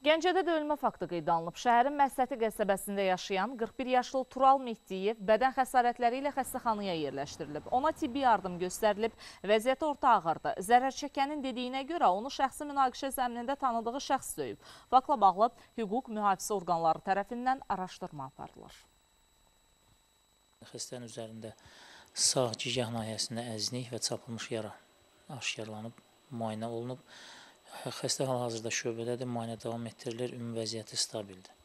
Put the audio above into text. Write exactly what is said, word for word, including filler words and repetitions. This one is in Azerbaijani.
Gəncədə döyülmə faktı qeydə alınıb. Şəhərin Məhsəti qəsəbəsində yaşayan qırx bir yaşlı Tural Mehdiyev bədən xəsarətləri ilə xəstəxanaya yerləşdirilib. Ona tibbi yardım göstərilib, vəziyyəti orta ağırdır. Zərər çəkənin dediyinə görə onu şəxsi münaqişə zəminində tanıdığı şəxs döyüb. Faktla bağlı hüquq mühafizə orqanları tərəfindən araşdırma aparılır. Xəstənin üzərində sağ gicgah nahiyəsində əznik və çapılmış yara aşkarlanıb, müayinə olunub. Xəstə hal-hazırda şöbədədir, müayinə davam etdirilir, ümumi vəziyyəti stabildir.